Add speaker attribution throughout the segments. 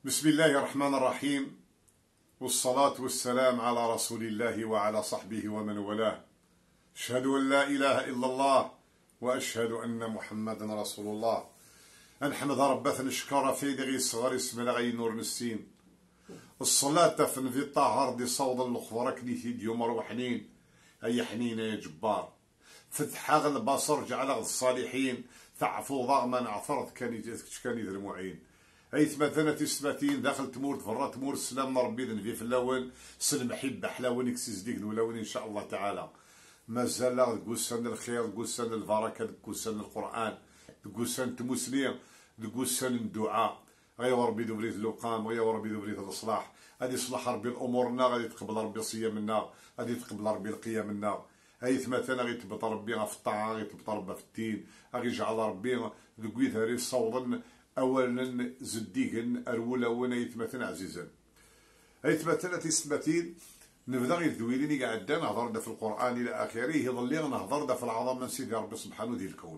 Speaker 1: بسم الله الرحمن الرحيم، والصلاة والسلام على رسول الله وعلى صحبه ومن والاه. أشهد أن لا إله إلا الله وأشهد أن محمدا رسول الله. نحمد ربنا نشكر في دغي الصغار اسم لغي نور نسين الصلاة في الطهر دي صوت الأخبار كنيتي ديوم روحنين أي حنين يا جبار فتح البصر جعل الصالحين تعفو ضغما عثرت كان يدير المعين أيت مثلا تسباتين داخل تمور تفرا تمور السلام ربي ذنبي في الأول سلم حبة حلاوين يكسز ديك الأولين إن شاء الله تعالى. مازال تقول سن الخير تقول سن البركة تقول سن القرآن تقول سن تمسليم تقول سن الدعاء غير ربي دبريت اللقام غير ربي دبريت الإصلاح غادي يصلح ربي الأمورنا غادي تقبل ربي صيامنا غادي تقبل ربي القيامنا. أيت مثلا غادي تبط ربي في الطاعة غادي تبط ربي في الدين غادي يجعل ربي ذكوي ثاري صوضا أولا زديقن أرولا ونيت مثلا عزيزا. أيت مثلا تسمتين نبدا غير ذويلين قاعدين نهضر في القرآن إلى آخره يظل نهضر في العظمة من سيدي ربي سبحانه ذي الكون.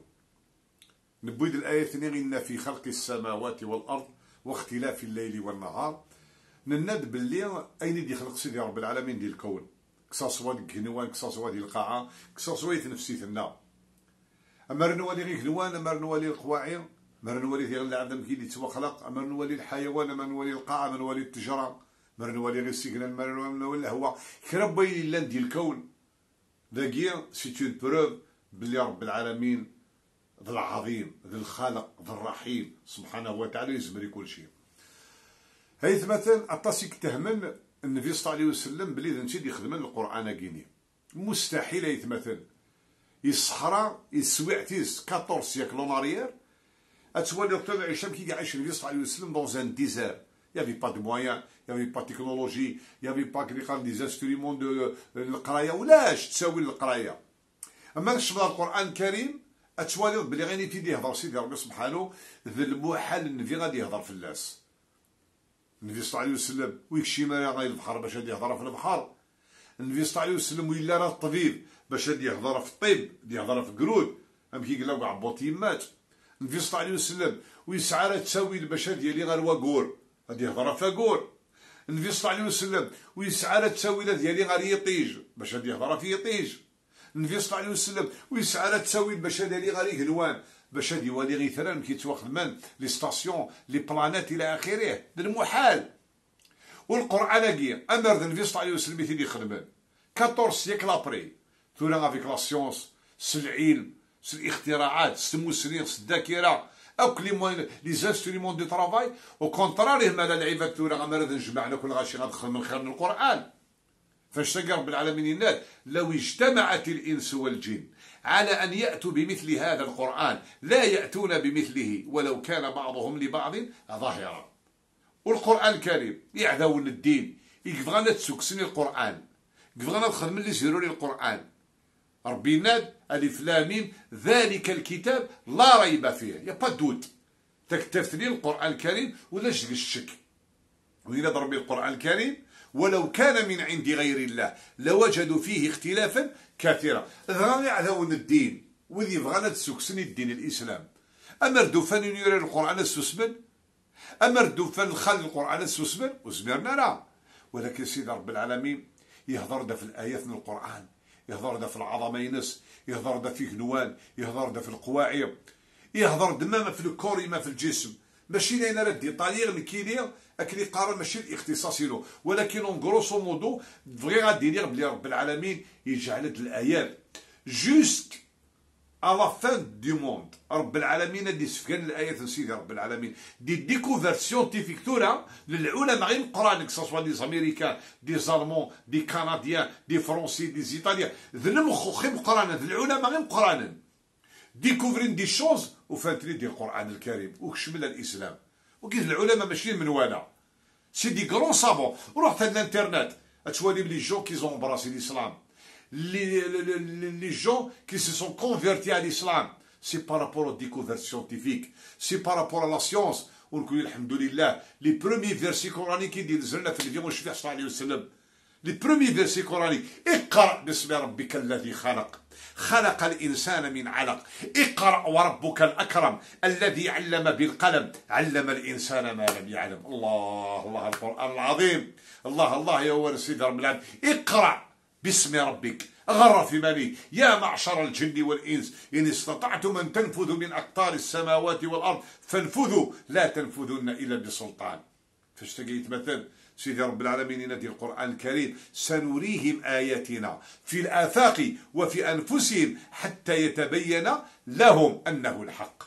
Speaker 1: نبويد الآية إن في خلق السماوات والأرض واختلاف الليل والنهار نند بالليل أين دي خلق سيدي رب العالمين دي الكون كساسوا دي كنوان كساسوا دي القاعة كساسوا يتنفسيتنا أما رنوالي غير كنوان أما رنوالي القواعي أما رنوالي غير العدم كي يتسوى خلق أما رنوالي الحيوان أما رنوالي القاعة أما رنوالي التجارة أما رنوالي غير السجن أما رنوالي الهواء كربي لان دي الكون ذاكيا سي اون بروف بلي رب العالمين ذا العظيم ذا الخالق ذا الرحيم سبحانه وتعالى يزمري كل شيء. هيث مثلا أطاسيك تهمن النبي صلى الله عليه وسلم بلي ذا نشيد يخدمن القرآن كيني مستحيل هيث مثلا يصحرا يسويعتيز 14 سيكل اوناريير أتولي وقت عيشام كي يعيش النبي صلى الله عليه وسلم dans un désert. Il n'y avait pas de moyens, il n'y avait pas de technologie, il n'y avait pas des instruments de القراية ولاش تساوي القراية. أما نشبه القرآن الكريم أتوالي بلي غير تيدي يهضر سيدي ربي سبحانه ذا المحال النبي غادي يهضر في اللاس. النبي صلى الله عليه وسلم ويكشي ما غير البحر باش غادي يهضر في البحر. النبي صلى الله عليه وسلم ويلا راه الطبيب باش غادي يهضر في الطب يهضر في قرود أم كي قلاو كاع بوطيمات. النبي صلى الله عليه وسلم ويسعى راه تساوي الباشا ديالي غير واقور غادي يهضر في قور. النبي صلى الله عليه وسلم ويسعى راه تساوي ديالي غير يطيج باش غادي يهضر في يطيج. النبي صلى الله عليه وسلم ويسعى لا تساوي الباشا ديالي غير يهلوان باش غادي يولي غير ثران كيتواخدمان لي ستاسيون لي بلانيت الى اخره المحال. والقران كي امر النبي صلى الله عليه وسلم يدي يخدمان 14 سيكل ابري ثورا افيك لا سيونس العلم الاختراعات المسلمين الذاكره او لي زانسترومون دو طرافاي او كونتراري مالا العباد ثورا امر نجمعنا كل غاشي غندخل من خير من القران. فاشتكى رب العالمين الناس لو اجتمعت الإنس والجن على أن يأتوا بمثل هذا القرآن لا يأتون بمثله ولو كان بعضهم لبعض ظاهرا. والقرآن الكريم يعذون الدين يبغانا تسكسني القرآن يبغانا تخدم اللي يسيروا لي القرآن. ربي ناد ألف لام ميم ذلك الكتاب لا ريب فيه يا با دوت تكتفتني القرآن الكريم ولا الشك وإذا ربي القرآن الكريم ولو كان من عند غير الله لوجدوا فيه اختلافا كثيرا. غاني عذاون الدين وذي بغانا تسكسني الدين الإسلام. أما ردوفان يرى القرآن السسمن أما ردوفان خل القرآن السسمن وزمرنا لا. ولكن سيد رب العالمين يهضر دا في الآيات من القرآن يهضر دا في العظمة ينس يهضر دا في كنوان يهضر دا في القواعي يهضر دما في الكوري ما في الجسم ماشي لين راه دي طاليغ الكيلير اكلي قارن ماشي الاختصاص له ولكن اون غروسو مودو فغي غادي يدير بلي رب العالمين يجعل هاد الايات جوست على فان دو موند. رب العالمين غادي يسفكان الايات سيدي رب العالمين دي ديكوفيرت سيونتيفيك تورا للعلماء غير القران كسوا دي زاميريكان دي زالمون دي كنديان دي فرونسي دي ايطاليان ذنم خوخي القران العلماء غير القران ديكوفرين دي شوز وفاتري دي القرآن الكريم وكشمل الإسلام وكيف العلماء ماشي من وانا سي دي كرون صابون. روح على الانترنت تولي لي جون كي زون براسي الإسلام لي جون كي سي سون كونفيرتي على الإسلام سي بارابور او ديكوفيرت سيونتيفيك سي بارابور على لا سيونس. ونقول الحمد لله لي برومي فيرسي قراني كي نزلنا في الفيديو الشفيع صلى الله عليه وسلم لي برومي فيرسي قراني. اقرأ باسم ربك الذي خلق، خلق الإنسان من علق. اقرأ وربك الأكرم الذي علم بالقلم، علم الإنسان ما لم يعلم. الله الله القرآن العظيم. الله الله يا ولد سيدي رب العالمين. اقرأ باسم ربك. غر في مالي يا معشر الجن والإنس إن استطعتم أن تنفذوا من أقطار السماوات والأرض فانفذوا لا تنفذون إلا بسلطان. فاش تلقيت مثل سيدي رب العالمين ينادي القرآن الكريم سنريهم آياتنا في الآفاق وفي أنفسهم حتى يتبين لهم أنه الحق.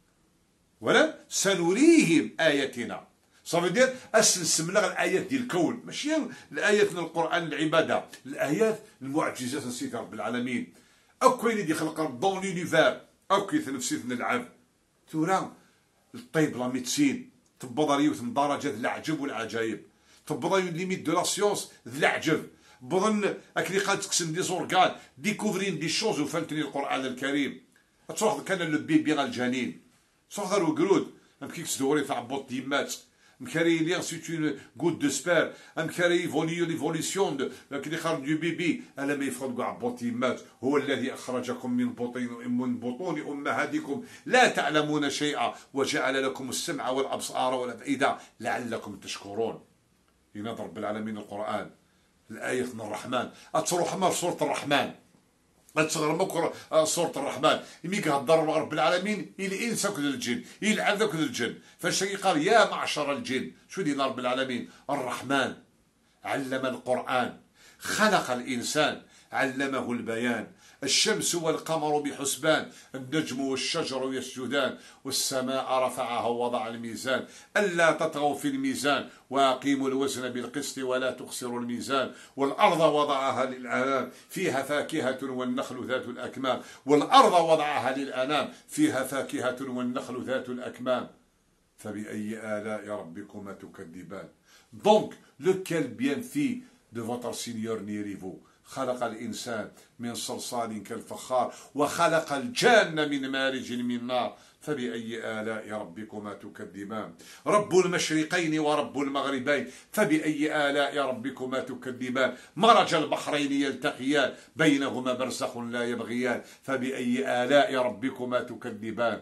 Speaker 1: ولا سنريهم آياتنا صافي دير اسلسم لنا الايات ديال الكون، ماشي الايات من القران العباده، الايات المعجزات سيدي رب العالمين. او كاين اللي خلق رب دون لونيفير، او كيتنفسي نلعب ثورا الطيب لا ميدسين تبضى ريوت من درجات العجب والعجائب، تبضى ليميت دو لا سيونس ذ العجب، بظن اكلي قال تقسم دي زورغان ديكوفرين دي شوز وفهمتني القران الكريم. تروح كان لو بيبي غا الجنين تروح دارو قرود مكيكس دوري تاع بوط ديمات مكاري ليغ سيت اون غوت دو سبير مكاري يفوليو ليفوليسيون كي خرج دو بيبي الا ما يفرض كاع بوط ديمات. هو الذي اخرجكم من بطون امهاتكم لا تعلمون شيئا وجعل لكم السمع والابصار والافئده لعلكم تشكرون. ينادى رب العالمين القران الايه من الرحمن اتروح مر سوره الرحمن تصغر سورة الرحمن يمي كهضر رب العالمين الانس وكل الجن يلعب ذاك الجن. فاش قال يا معشر الجن شو دينا رب العالمين الرحمن علم القرآن خلق الإنسان علمه البيان. الشمس والقمر بحسبان النجم والشجر يسجدان والسماء رفعها ووضع الميزان ألا تطغوا في الميزان وأقيموا الوزن بالقسط ولا تخسروا الميزان والأرض وضعها للأنام فيها فاكهة والنخل ذات الأكمام والأرض وضعها للأنام فيها فاكهة والنخل ذات الأكمام فبأي آلاء ربكما تكذبان. Donc, lequel bienfait de votre Seigneur n'irez-vous? خلق الإنسان من صلصال كالفخار وخلق الجان من مارج من نار فبأي آلاء ربكما تكذبان. رب المشرقين ورب المغربين فبأي آلاء ربكما تكذبان. مرج البحرين يلتقيان بينهما برزخ لا يبغيان فبأي آلاء ربكما تكذبان.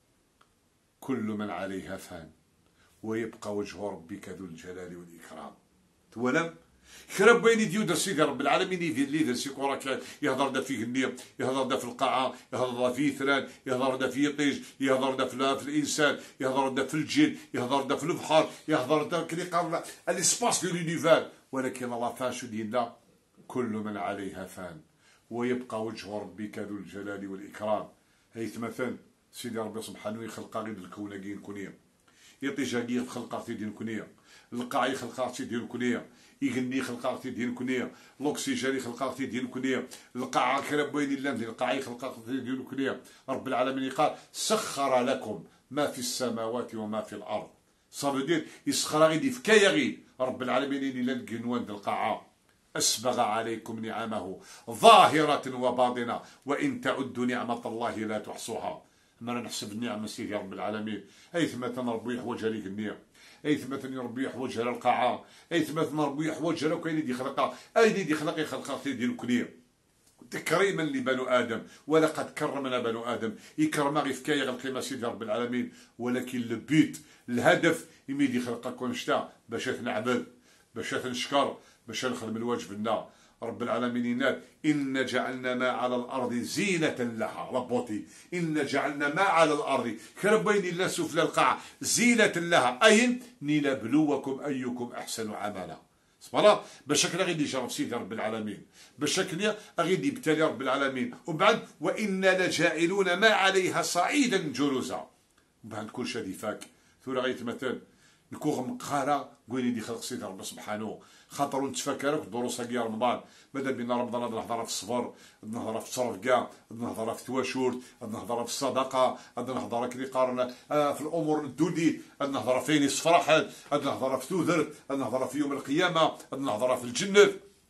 Speaker 1: كل من عليها فان ويبقى وجه ربك ذو الجلال والإكرام. ولم خرب بين يدير سيدي رب العالمين يدير لي درسي كورا يهضر دا فيه النير يهضر دا في القاعة يهضر دا في ثران يهضر دا في طيج يهضر دا في الإنسان يهضر دا في الجن يهضر دا في البحر يهضر دا كلي قال الاسباس دو لونيفير. ولكن الله فان شو دينا كل من عليها فان ويبقى وجه ربك ذو الجلال والإكرام. هيث مثلا سيدي ربي سبحانه يخلق غير الكون كين كونية يطيجا كي خلق في دين كونية القاعي خلق في دين كونية يغني خلقا في دين كونية الاكسجين خلقا في دين كونية القاعة كربوين اللام القاعي خلقا في دين كونية. رب العالمين قال سخر لكم ما في السماوات وما في الارض. صافي دير يسخر غيدي في كايغي رب العالمين اللي القنوان القاعة اسبغ عليكم نعمه ظاهرة وباطنة وان تعدوا نعمة الله لا تحصوها. ما نحسب النعمة سيدي رب العالمين ايثما ربي يحوج عليك النعم ايثما ربي يحوج على القاعة ايثما ربي يحوج على كاين اللي خلقها اين اللي خلق في ديال الكنيه تكريما لبنو ادم ولقد كرمنا بنو ادم يكرم غير في كايغ القيمه سيدي رب العالمين. ولكن البيت الهدف يميد يخلقك ونشتا باش نعبد باش نشكر باش نخدم الواجب لنا. رب العالمين يناد إن جعلنا ما على الأرض زينة لها ربوتي إن جعلنا ما على الأرض كربين الله سفل القاع زينة لها أين لنبلوكم أيكم أحسن عملا. صبرا بشكل غير يجرب سيدي رب العالمين بشكل غير يبتلي رب العالمين. وبعد وإنا لجاعلون ما عليها صعيدا جرزا. وبعد كل شيء فاك ثورة غير مثلا نكون مقارا قولي دي خلق سيدي ربي سبحانه خاطر نتفكرك دروس كاع رمضان ماذا بينا رمضان هاد نهضر في الصبر نهضر في الصرف كاع نهضر في التواشورت نهضر في الصدقه نهضر كي قارنا في الامور الدودي نهضر فين الصفرح نهضر في توذر نهضر في يوم القيامه نهضر في الجنه.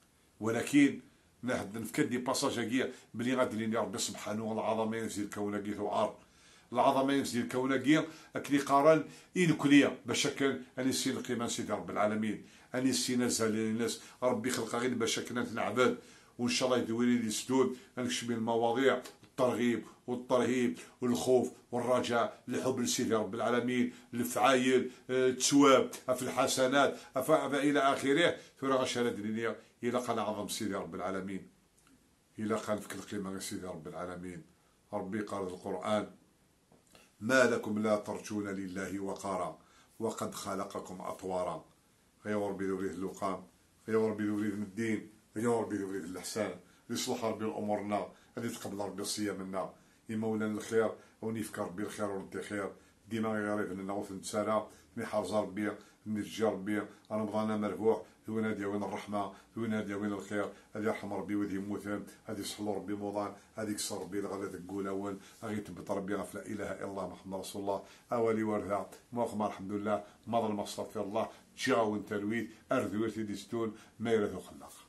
Speaker 1: ولكن نفكر دي باساج كاع بلي غادي لي ربي سبحانه العظيم ينزل الكون كي ثوار العظمه ينزل الكوناكيا اكلي قارن كليه باش كان اني سين القيمه سيدي رب العالمين، اني سين نزل للناس ربي خلق غير باش كنا نعبد، وان شاء الله يدوي لي سدود نكشف المواضيع الترغيب والترهيب والخوف والرجاء، الحب لسيدي رب العالمين، الفعايل، التواب في الحسنات الى اخره. ثورة غشالة الدنيا الى قال عظم سيدي رب العالمين، الى قال فيك القيمه سيدي رب العالمين. ربي قال في القران: ما لكم لا ترجون لله وقارا وقد خلقكم اطوارا. يا ربي ذوريه اللقام، يا ربي ذوريه الدين، يا ربي ذوريه الاحسان، يصلح ربي امورنا، هذه تقبل ربي الصيام منا، يمولانا الخير ونفكر ربي الخير ونتي خير، ديما غير لنا وفي نتسالى نحافظ ربي نتجا ربي رمضان مربوح، ذوينا ديالنا الرحمه، ذوينا ديالنا الخير، هذه يرحم ربي وذي موثن، هذه يصحلو ربي موضان، هذه يكسر ربي الغلا تقول اول، غادي يثبت ربي غف لا اله الا الله محمد رسول الله، اولي ورثا موقما الحمد لله، ما ظلم استغفر الله، تشاو انت الويد، ارذ ورثي ديستون ما يرثو خلاق.